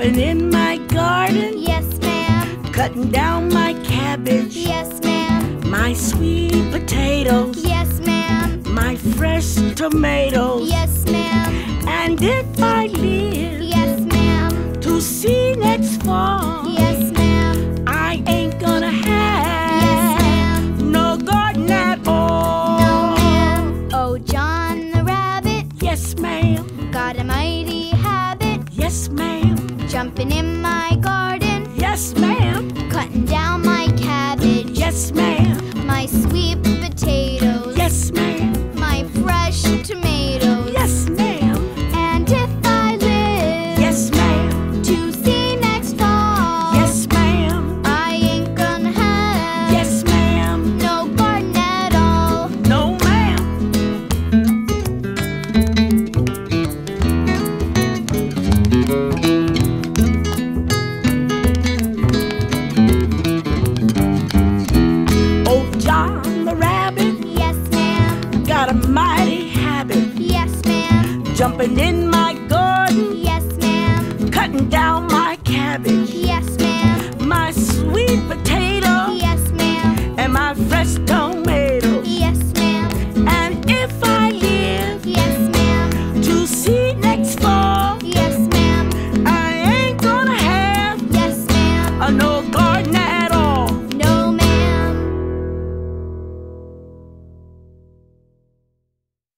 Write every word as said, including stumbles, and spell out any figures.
Hopping in my garden. Yes, ma'am. Cutting down my cabbage. Yes, ma'am. My sweet potatoes. Yes, ma'am. My fresh tomatoes. Yes, ma'am. And if I live Yes, ma'am. to see next fall, Yes,